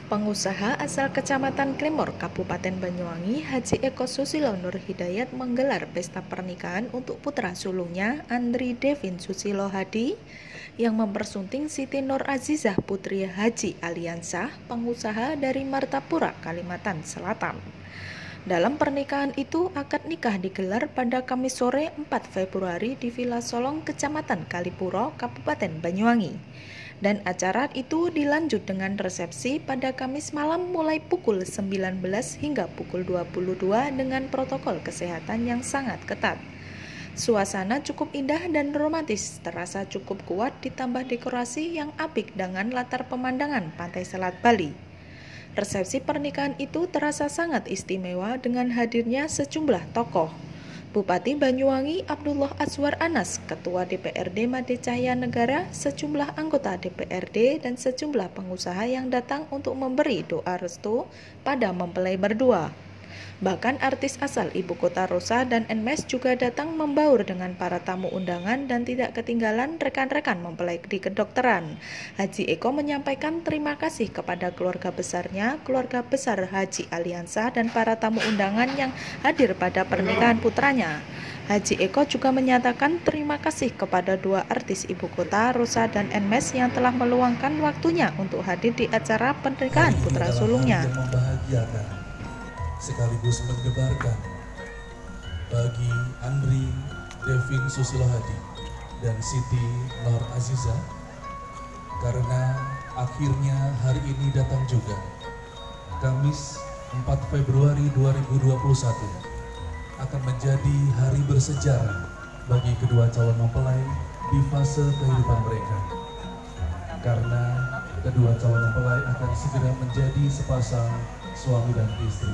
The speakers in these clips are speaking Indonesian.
Pengusaha asal Kecamatan Klemor, Kabupaten Banyuwangi, Haji Eko Susilo Nur Hidayat menggelar pesta pernikahan untuk putra sulungnya, Andri Devin Susilo Hadi, yang mempersunting Siti Nur Azizah Putri Haji Aliansah, pengusaha dari Martapura, Kalimantan Selatan. Dalam pernikahan itu, akad nikah digelar pada Kamis sore 4 Februari di Villa Solong, Kecamatan Kalipuro, Kabupaten Banyuwangi. Dan acara itu dilanjut dengan resepsi pada Kamis malam mulai pukul 19 hingga pukul 22 dengan protokol kesehatan yang sangat ketat. Suasana cukup indah dan romantis, terasa cukup kuat ditambah dekorasi yang apik dengan latar pemandangan pantai Selat Bali. Resepsi pernikahan itu terasa sangat istimewa dengan hadirnya sejumlah tokoh. Bupati Banyuwangi Abdullah Azwar Anas, Ketua DPRD Made Cahya Negara, sejumlah anggota DPRD, dan sejumlah pengusaha yang datang untuk memberi doa restu pada mempelai berdua. Bahkan artis asal Ibu Kota Rosa dan Nmes juga datang membaur dengan para tamu undangan dan tidak ketinggalan rekan-rekan mempelai di kedokteran. Haji Eko menyampaikan terima kasih kepada keluarga besarnya, keluarga besar Haji Aliansah dan para tamu undangan yang hadir pada pernikahan putranya. Haji Eko juga menyatakan terima kasih kepada dua artis Ibu Kota, Rosa dan Nmes yang telah meluangkan waktunya untuk hadir di acara pernikahan putra sulungnya. Sekaligus mendebarkan bagi Andri Devin Susilo Hadi dan Siti Nur Azizah, karena akhirnya hari ini datang juga. Kamis 4 Februari 2021 akan menjadi hari bersejarah bagi kedua calon mempelai di fase kehidupan mereka, karena kedua calon mempelai akan segera menjadi sepasang suami dan istri.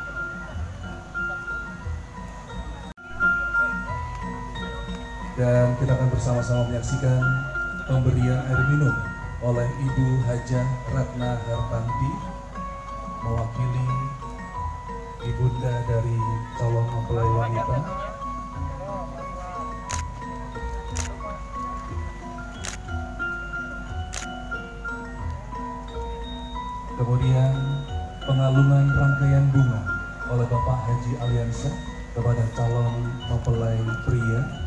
Dan kita akan bersama-sama menyaksikan pemberian air minum oleh Ibu Hajah Ratna Hartanti, mewakili ibunda dari calon mempelai wanita. Kemudian pengalungan rangkaian bunga oleh Bapak Haji Aliansah kepada calon mempelai pria,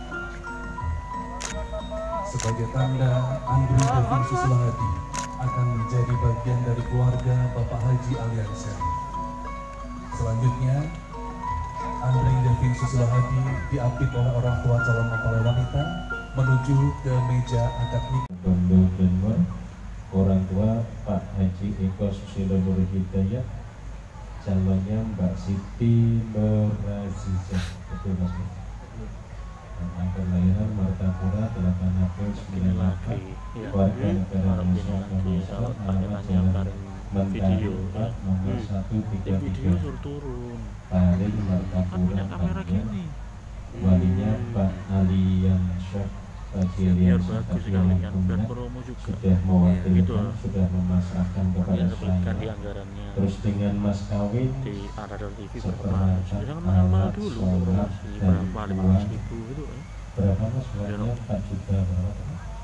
sebagai tanda Andri Devin Susilo Hadi akan menjadi bagian dari keluarga Bapak Haji Aliansah. Selanjutnya, Andri Devin Susilo Hadi diapit oleh orang tua calon mempelai wanita menuju ke meja akad nikah. Bondo Denwar, orang tua Pak Haji Eko Susilo Nur Hidayat, calonnya Mbak Siti Nur Azizah. Betul Mas? Tanggal kelahiran Martapura 8 April 98, warga negara Indonesia, alamat Jalan Mentari 4 nomor 133, Paling Martapura, Banjar. Walinya Pak Aliansah Aliansah sudah mewakilkan, sudah memasrahkan kepada saya. Terus dengan mas kawin seperangkat alat sholat dan uang berapa mas uangnya? 4 juta berapa?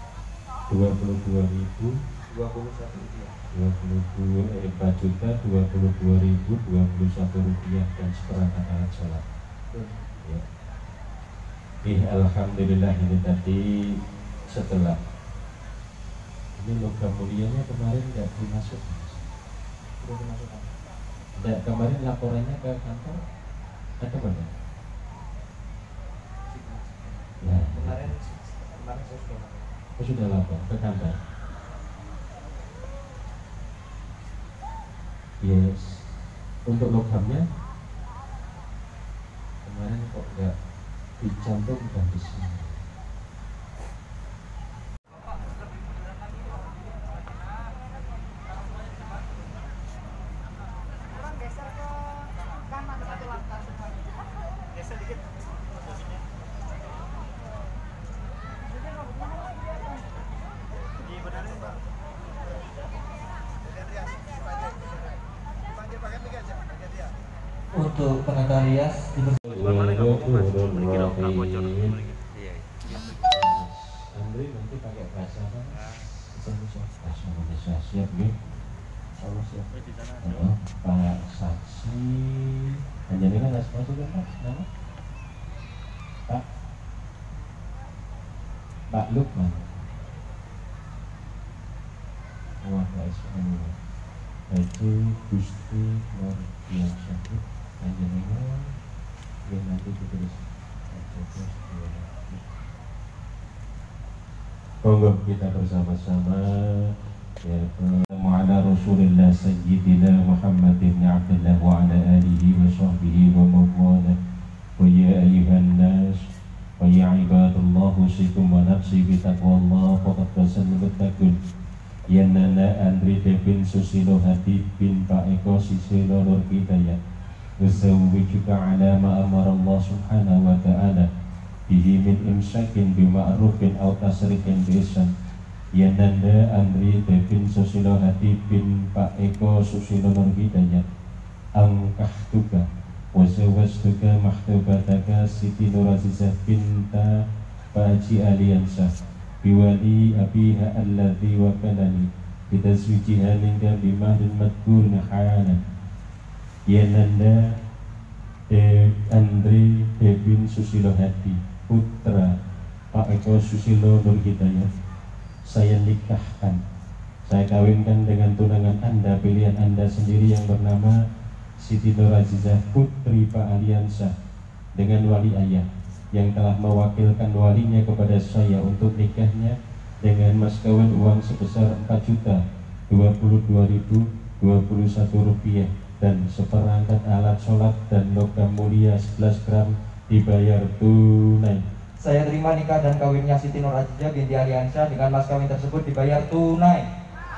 22.000 4 juta 22.021 rupiah dan seperangkat alat sholat. Ya. Alhamdulillah, ini tadi setelah ini logam mulianya kemarin nggak dimasuk. Nggak, kemarin laporannya ke kantor ada mana? Nah, kemarin saya sudah lapor ke kantor. Yes, untuk logamnya kemarin kok nggak dicantumkan di sini. Untuk pengantar rias Andri nanti pakai bahasa apa? Bahasa Indonesia siap nih. Allah ya. Pak Saksi panjenengan asma sudah Pak nama Pak Lukman. Wah, Pak Ismail Haji Gusti Nur Syahid panjenengan ya nanti ditulis. Monggo kita bersama-sama ya ala Rasulillah Sayyidina Muhammad ibn Abdullah wa ala alihi wa sahbihi wa mawala wa ya ayuhan nas wa ya ibadallah usikum wa nafsi bitaqwallah faqad fasalul muttaqun ya nana Andri Devin Susilo Hadi bin Pak Eko Susilo Nur Hidayat wasawwijuka ala ma amara Allah subhanahu wa ta'ala bihi min imsakin bima'rufin aw tasrikin biihsan ya nanda Andri Devin Susilo Hadi bin Pak Eko Susilo Nur Hidayat angkahtuka wazawastuka mahtubataka Siti Nur Azizah binta Pak Haji Aliansah biwali abiha alladhi wakalani bidazwijiha minka bimahdin madkur nahayana ya nanda Andri Devin Susilo Hadi putra Pak Eko Susilo Nur Hidayat saya nikahkan, saya kawinkan dengan tunangan Anda, pilihan Anda sendiri yang bernama Siti Nur Azizah putri Pak Aliansah dengan wali ayah yang telah mewakilkan walinya kepada saya untuk nikahnya dengan mas kawin uang sebesar 4.022.021 rupiah dan seperangkat alat sholat dan logam mulia 11 gram dibayar tunai. Saya terima nikah dan kawinnya Siti Nur Azizah binti Aliansah dengan mas kawin tersebut dibayar tunai.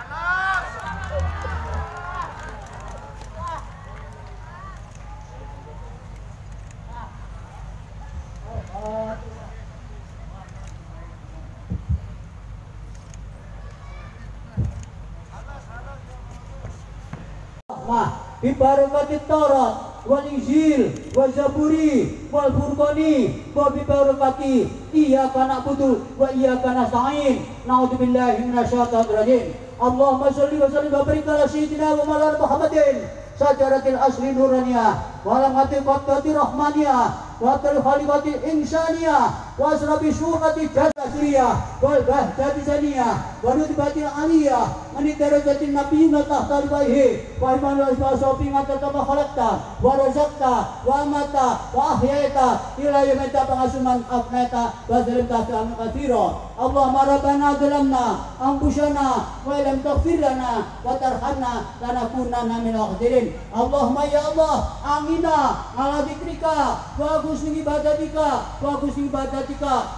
Bibarakatit Taurat wal Injil wal Zaburi wal Furqani wa bibarakati iyyaka na'budu wa iyyaka nasta'in na'udzubillahi minasyaitonir rajim. Allahumma shalli wa sallim wa barik ala sayyidina wa maulana Muhammadin sajaratil asli nuraniyah wa lam hatiqati rahmaniyah wa khaliqati insaniyah wa asrabi surati jazakriyah wal bahjati zaniyah wa nutbatil aliyah manidarajatin nabiyina tahta liwaihi wa imanu asmasofi ngatatama khalaqta wa razaqta wa amata wa ahyaita ila yamita pengasuman afneta wa zalimta fi'amu kathira. Allahumma rabbana zalamna anfusana wa lam taghfir lana wa tarhamna lanakunanna minal khasirin. Allahumma ya Allah amina ala dzikrika wa husni ibadatika wa husni ibadatika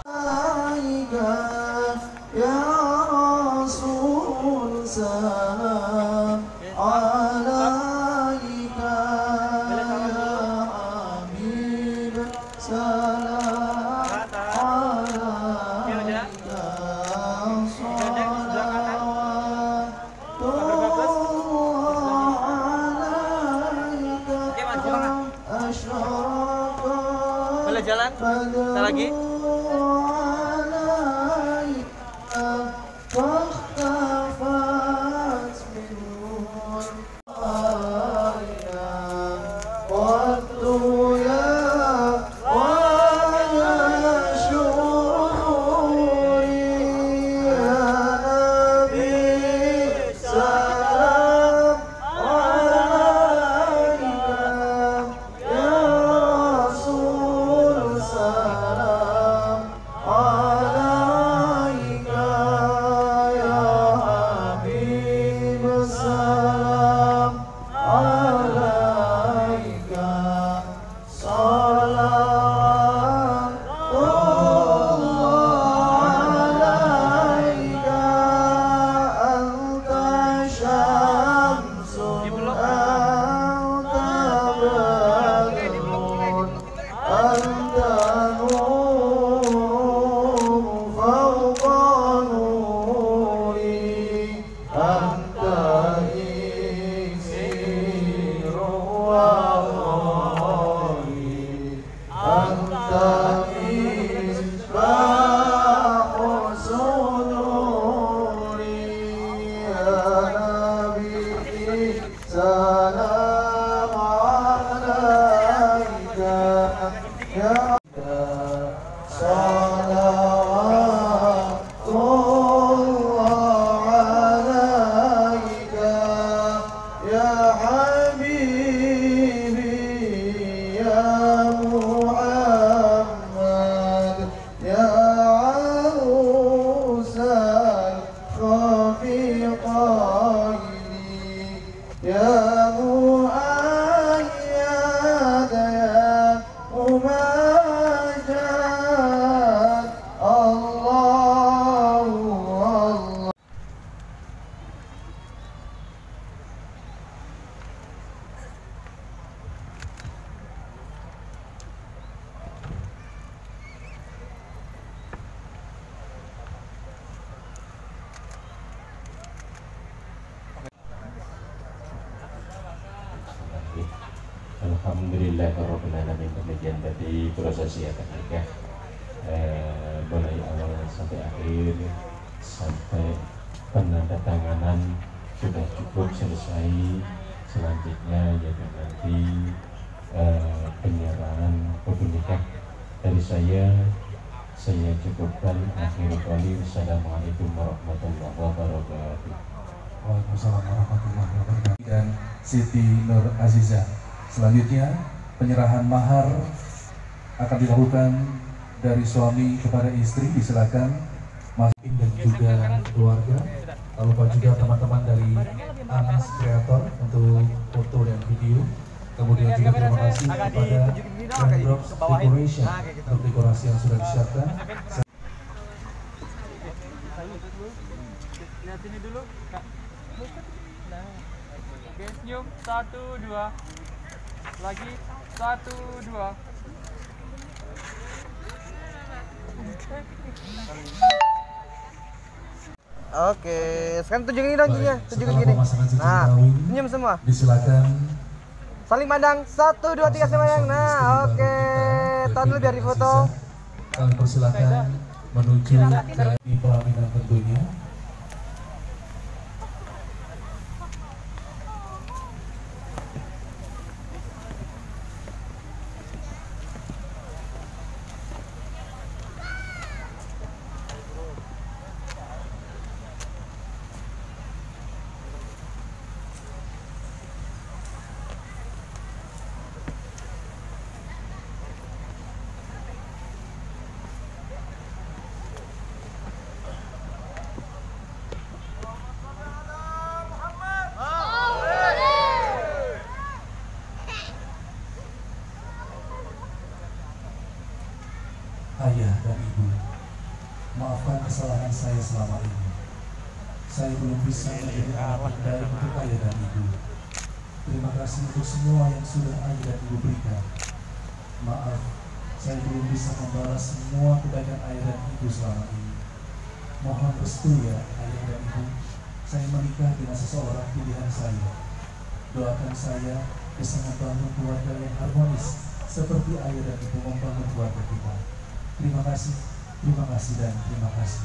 ya Rasul salam alaika ya Amin salam alaika boleh jalan? Kita lagi? salam Alhamdulillahirrahmanirrahim. Demikian tadi prosesi akad nikah mulai awal sampai akhir, sampai penandatanganan sudah cukup selesai. Selanjutnya yaitu nanti penyerahan kode nikah dari saya cukupkan. Akhirul qauli, assalamualaikum warahmatullahi wabarakatuh. Waalaikumsalam warahmatullahi wabarakatuh. Dan Siti Nur Aziza. Selanjutnya penyerahan mahar akan dilakukan dari suami kepada istri. Disilakan Mas dan juga keluarga. Lalu juga teman-teman dari Anas Kreator untuk foto dan video. Kemudian juga terima kasih kepada Raindrops Decoration untuk dekorasi yang sudah disiapkan. Lihat ini dulu, Kak. Oke, senyum. 1, 2. Lagi. 1, 2. Oke, sekarang tunjukin dong giginya, tunjukin gini. Nah, senyum semua. Disilakan saling pandang, 1, 2, 3 semuanya. Nah, oke. Tahan dulu biar difoto. Kalian persilakan menuju ke pelaminan tentunya. Ayah dan Ibu, maafkan kesalahan saya selama ini. Saya belum bisa menjadi anak terbaik untuk Ayah dan Ibu. Terima kasih untuk semua yang sudah Ayah dan Ibu berikan. Maaf, saya belum bisa membalas semua kebaikan Ayah dan Ibu selama ini. Mohon restu ya Ayah dan Ibu, saya menikah dengan seseorang pilihan saya. Doakan saya bisa membangun keluarga yang harmonis seperti Ayah dan Ibu membangun keluarga kita. Terima kasih dan terima kasih.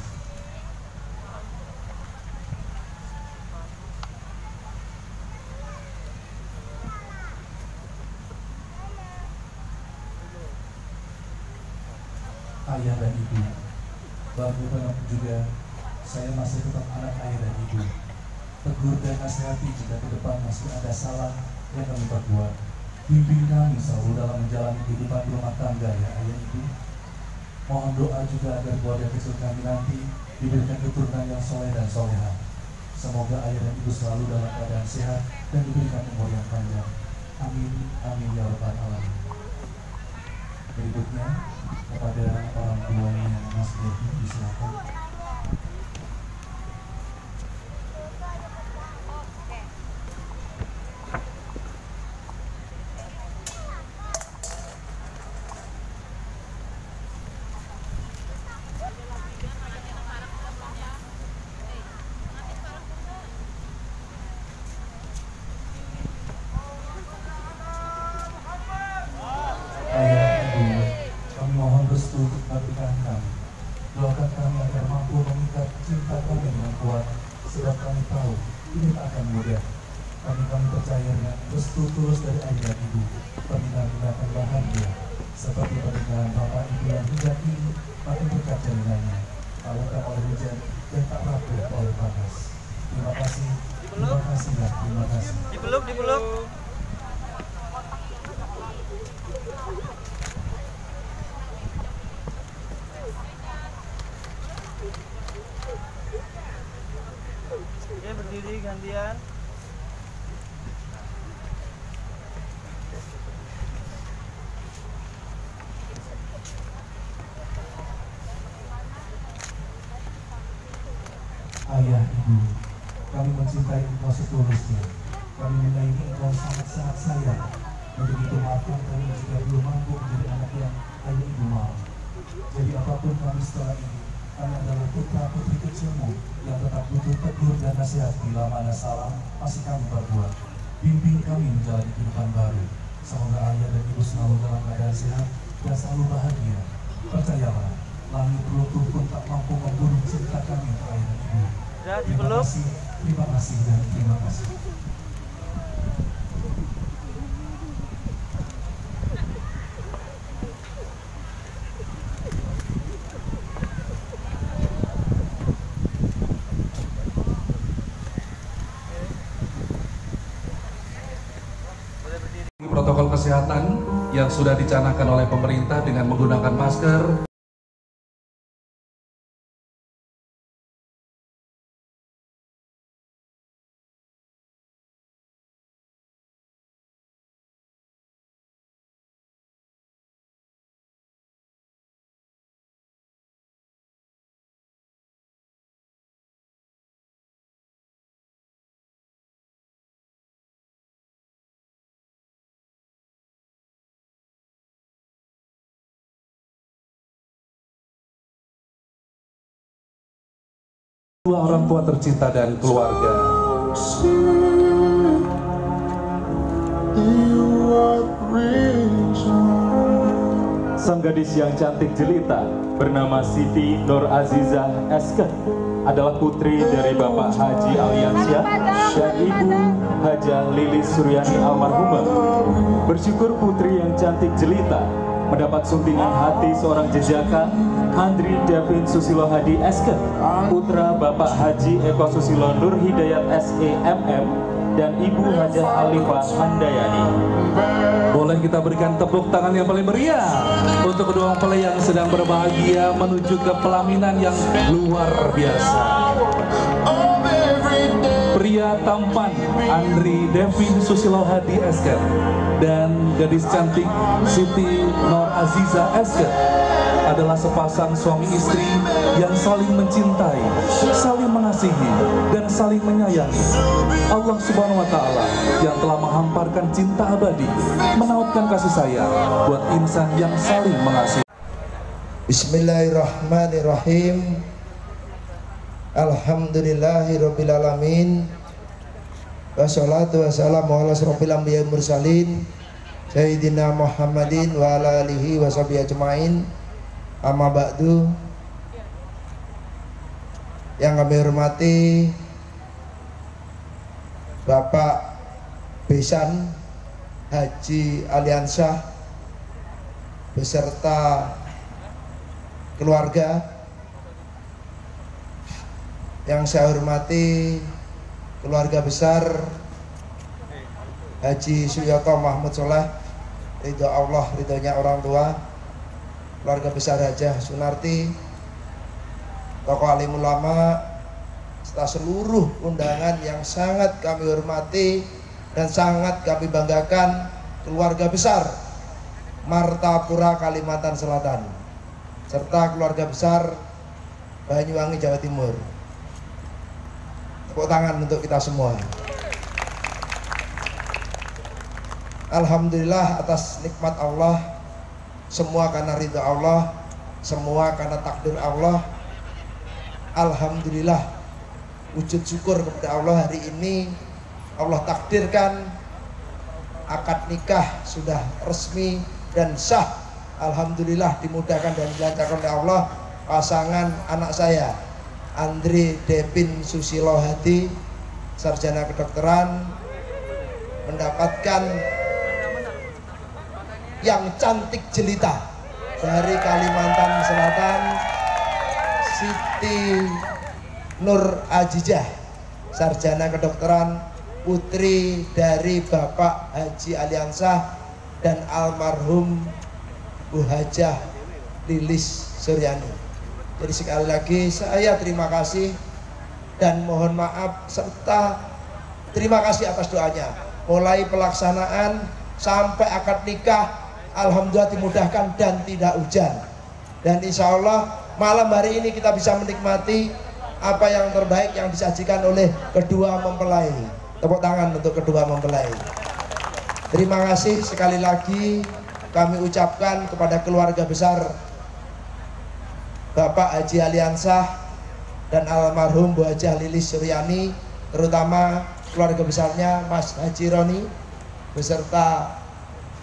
Ayah dan Ibu, bagaimanapun juga saya masih tetap anak Ayah dan Ibu. Tegur dan nasihati jika ke depan masih ada salah yang kami perbuat. Bimbing kami selalu dalam menjalani kehidupan rumah tangga ya Ayah Ibu. Mohon doa juga agar keluarga kecil kami nanti diberikan keturunan yang soleh dan soleha. Semoga Ayah dan Ibu selalu dalam keadaan sehat dan diberikan umur yang panjang. Amin, amin ya rabbal alamin. Berikutnya kepada orang tuanya Mas Devin, disilakan. Ayah, Ibu, kami mohon restu untuk pernikahan kami. Doakan kami agar mampu mengikat cinta kami dengan kuat, sebab kami tahu ini tak akan mudah. Kami percaya dengan restu tulus dari Ayah dan Ibu, pernikahan kita akan bahagia, seperti pernikahan Bapak Ibu yang hingga kini makin dekat jaringannya, tak lekang oleh hujan dan tak rapuh oleh panas. Terima kasih dan terima kasih. Dipeluk. Oke, berdiri gantian. Ayah, Ibu, kami mencintai Engkau setulusnya. Kami menyayangi Engkau sangat-sangat sayang. Untuk itu maafkan kami jika belum mampu menjadi anak yang Ayah Ibu mau. Jadi apapun kami setelah ini, kami adalah putra putri kecilmu yang tetap butuh tegur dan nasihat bila mana salah masih kami perbuat. Bimbing kami menjalani kehidupan baru. Semoga ayah dan ibu selalu dalam keadaan sehat dan selalu bahagia. Percayalah, langit runtuh pun tak mampu membunuh cinta kami untuk ayah dan ibu. Terima kasih, terima kasih, dan terima kasih. Protokol kesehatan yang sudah dicanangkan oleh pemerintah dengan menggunakan masker. Dua orang tua tercinta dan keluarga. Sang gadis yang cantik jelita bernama Siti Nur Azizah Eske adalah putri dari Bapak Haji Aliansyah dan Ibu Hajah Lilis Suryani almarhumah. Bersyukur putri yang cantik jelita mendapat suntingan hati seorang jejaka, Andri Devin Susilo Hadi Eske, putra Bapak Haji Eko Susilo Nur Hidayat SEMM dan Ibu Hajah Alifah Handayani. Boleh kita berikan tepuk tangan yang paling meriah untuk kedua mempelai yang sedang berbahagia menuju ke pelaminan yang luar biasa. Pria tampan Andri Devin Susilo Hadi Eske dan gadis cantik Siti Nur Azizah Eske adalah sepasang suami istri yang saling mencintai, saling mengasihi, dan saling menyayangi. Allah Subhanahu wa Ta'ala yang telah menghamparkan cinta abadi, menautkan kasih sayang buat insan yang saling mengasihi. Bismillahirrahmanirrahim. Alhamdulillahirabbil alamin. Wassalatu wassalamu ala asrofil anbiya'i mursalin Sayyidina Muhammadin wa ala alihi wa sahbihi ajma'in. Amma ba'du. Yang kami hormati Bapak Besan Haji Aliansyah beserta keluarga, yang saya hormati keluarga besar Haji Suyoto Mahmud Soleh, ridho Allah, ridhonya orang tua, keluarga besar Hajah Sunarti, tokoh alim ulama, serta seluruh undangan yang sangat kami hormati dan sangat kami banggakan, keluarga besar Martapura Kalimantan Selatan, serta keluarga besar Banyuwangi Jawa Timur. Tepuk tangan untuk kita semua. Alhamdulillah atas nikmat Allah, semua karena ridha Allah, semua karena takdir Allah. Alhamdulillah, wujud syukur kepada Allah, hari ini Allah takdirkan akad nikah sudah resmi dan sah. Alhamdulillah dimudahkan dan dilancarkan oleh Allah. Pasangan anak saya Andri Devin Susilo Hadi, sarjana kedokteran, mendapatkan yang cantik jelita dari Kalimantan Selatan, Siti Nur Azizah, sarjana kedokteran, putri dari Bapak Haji Aliansyah dan almarhum Bu Hajah Lilis Suryani. Jadi sekali lagi saya terima kasih dan mohon maaf serta terima kasih atas doanya. Mulai pelaksanaan sampai akad nikah, alhamdulillah dimudahkan dan tidak hujan. Dan insya Allah malam hari ini kita bisa menikmati apa yang terbaik yang disajikan oleh kedua mempelai. Tepuk tangan untuk kedua mempelai. Terima kasih sekali lagi kami ucapkan kepada keluarga besar Bapak Haji Aliansyah dan almarhum Bu Hajah Lilis Suryani, terutama keluarga besarnya Mas Haji Roni beserta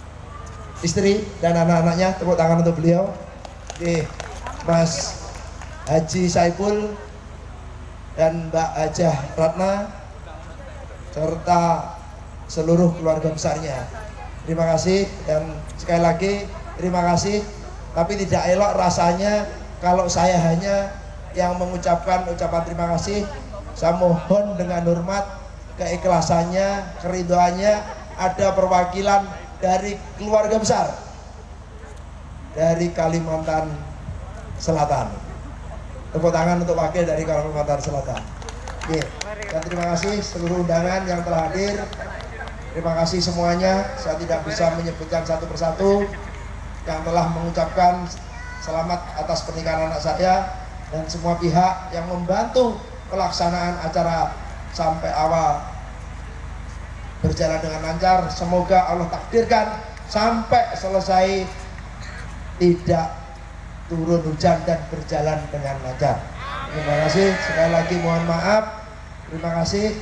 istri dan anak-anaknya, tepuk tangan untuk beliau. Oke, Mas Haji Saiful dan Mbak Hajah Ratna serta seluruh keluarga besarnya. Terima kasih, dan sekali lagi terima kasih. Tapi tidak elok rasanya kalau saya hanya yang mengucapkan ucapan terima kasih. Saya mohon dengan hormat keikhlasannya, keridoannya, ada perwakilan dari keluarga besar dari Kalimantan Selatan. Tepuk tangan untuk wakil dari Kalimantan Selatan. Oke, dan terima kasih seluruh undangan yang telah hadir. Terima kasih semuanya. Saya tidak bisa menyebutkan satu persatu yang telah mengucapkan selamat atas pernikahan anak saya dan semua pihak yang membantu pelaksanaan acara sampai awal berjalan dengan lancar. Semoga Allah takdirkan sampai selesai tidak turun hujan dan berjalan dengan lancar. Terima kasih sekali lagi, mohon maaf. Terima kasih.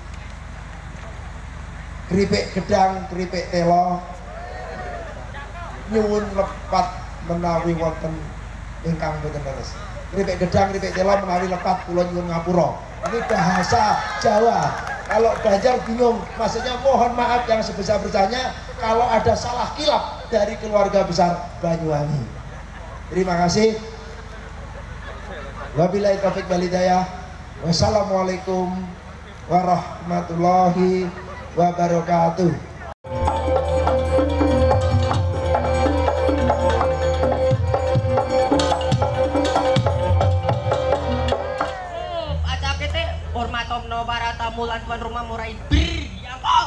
Keripik gedang, keripik telo, nyuwun lepat menawi wonten ingkang boten leres. Keripik gedang, keripik telo menawi lepat kula nyuwun ngapura. Ini bahasa Jawa. Kalau Banjar bingung, maksudnya mohon maaf yang sebesar-besarnya kalau ada salah kilap dari keluarga besar Banyuwangi. Terima kasih. Wabillahi taufiq wal hidayah. Wassalamualaikum warahmatullahi wabarakatuh. Aja kita hormatom no barata mulan tuan rumah murai bir yang kau.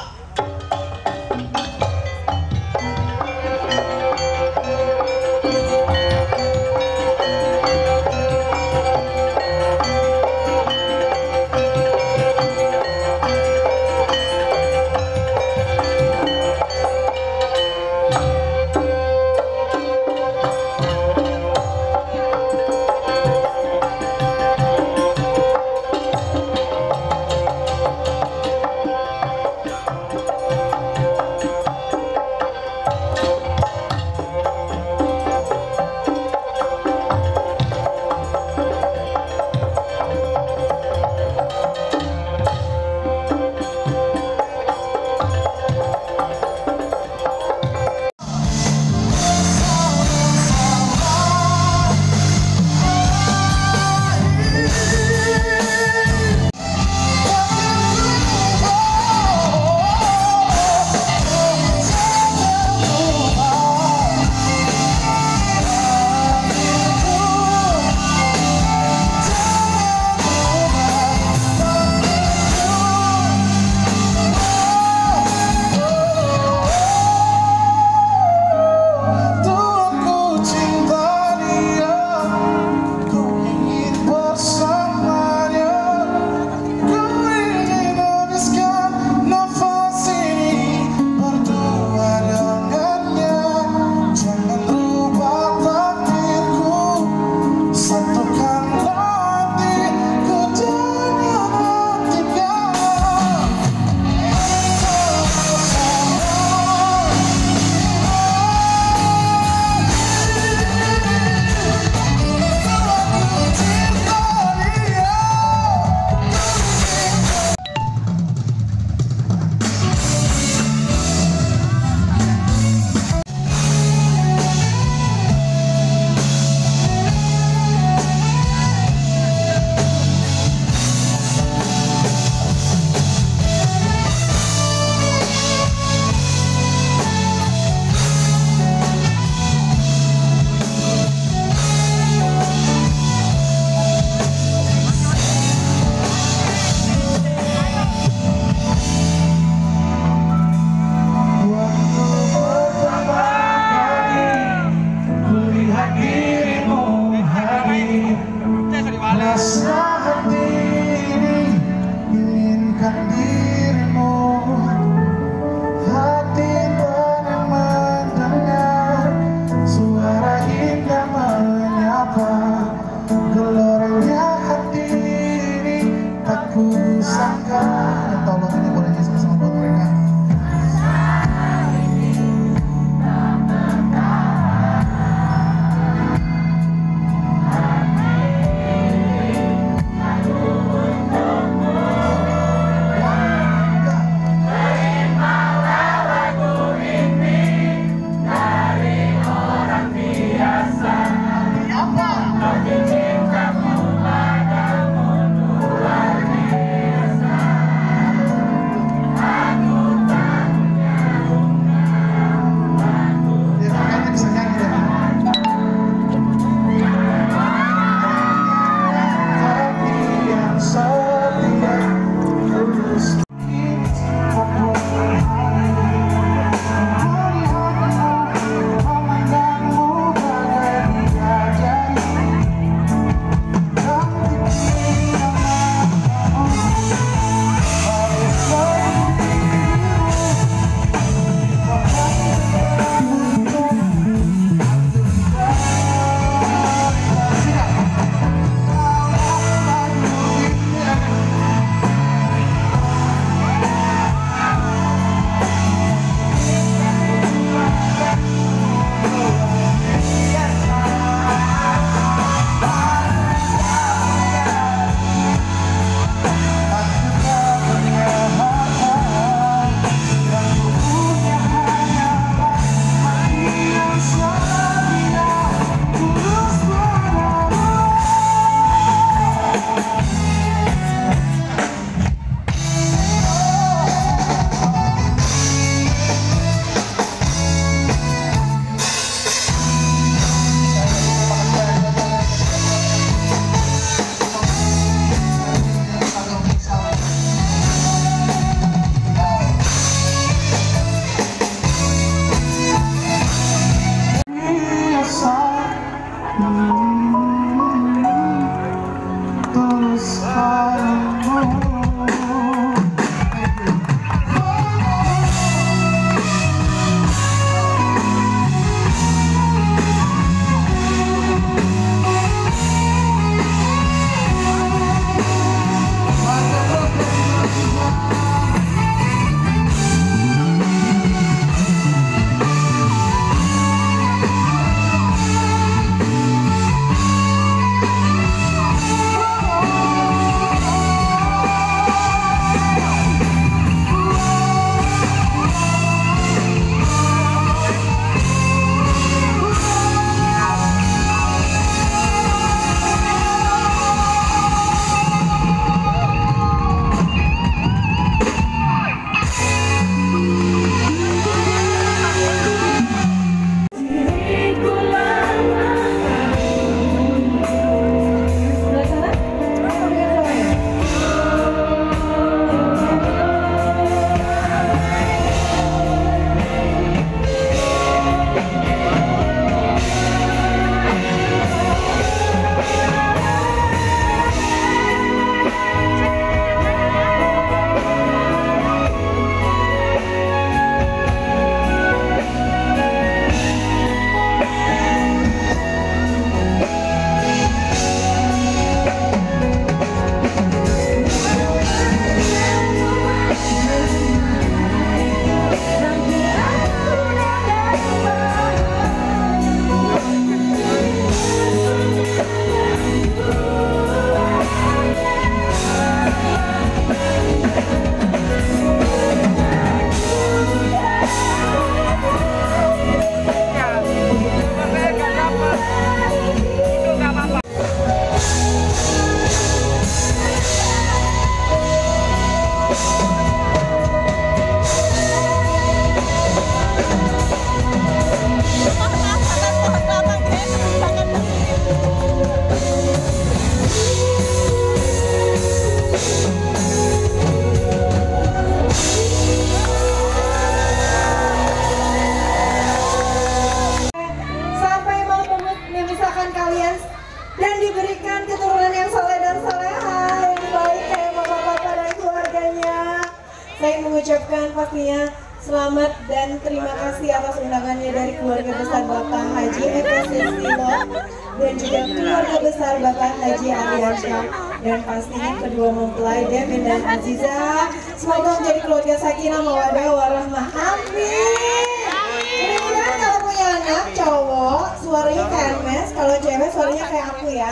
dan diberikan keturunan yang saleh dan saleha yang baik kayak bapak-bapak dan keluarganya. Saya mengucapkan pastinya selamat dan terima kasih atas undangannya dari keluarga besar Bapak Haji Eko Susilo dan juga keluarga besar Bapak Haji Aliansyah dan pastinya kedua mempelai Devin dan Aziza. Semoga menjadi keluarga sakinah mawaddah warahmah. Amin. Mudah-mudahan kalau punya anak cowok suaranya kayak Mes, kalau cewek suaranya kayak aku ya.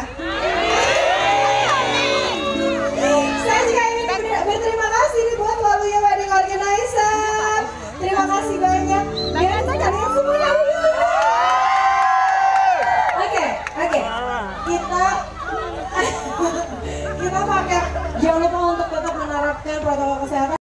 Saya juga ingin berterima kasih nih buat Waluya Wedding Organizer. Terima kasih banyak dan kalian semuanya. Oke. Kita pakai, jangan lupa untuk tetap menerapkan protokol kesehatan.